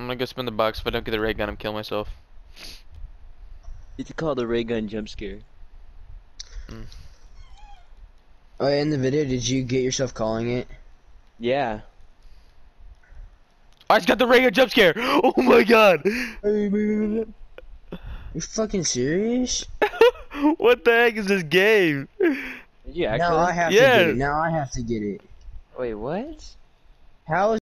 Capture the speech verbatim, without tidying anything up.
gonna go spin the box. If I don't get the ray gun, I'm killing myself. It's called the ray gun jump scare. Mm. Oh, in the video, did you get yourself calling it? Yeah. I just got the ray gun jump scare. Oh my god. You fucking serious? What the heck is this game? Did you actually? Now I have Yeah. to get it. Now I have to get it. Wait, what? How is